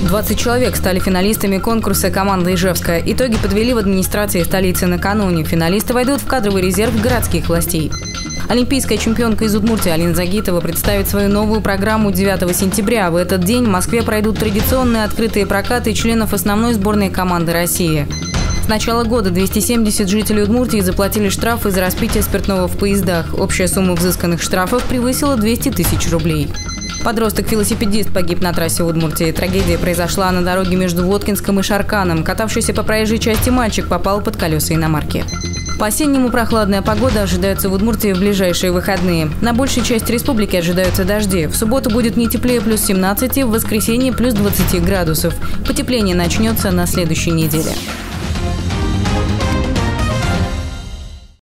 20 человек стали финалистами конкурса «Команда Ижевска». Итоги подвели в администрации столицы накануне. Финалисты войдут в кадровый резерв городских властей. Олимпийская чемпионка из Удмуртии Алина Загитова представит свою новую программу 9 сентября. В этот день в Москве пройдут традиционные открытые прокаты членов основной сборной команды России. С начала года 270 жителей Удмуртии заплатили штрафы за распитие спиртного в поездах. Общая сумма взысканных штрафов превысила 200 тысяч рублей. Подросток-велосипедист погиб на трассе в Удмуртии. Трагедия произошла на дороге между Воткинском и Шарканом. Катавшийся по проезжей части мальчик попал под колеса иномарки. По-осеннему прохладная погода ожидается в Удмуртии в ближайшие выходные. На большей части республики ожидаются дожди. В субботу будет не теплее плюс 17, в воскресенье плюс 20 градусов. Потепление начнется на следующей неделе.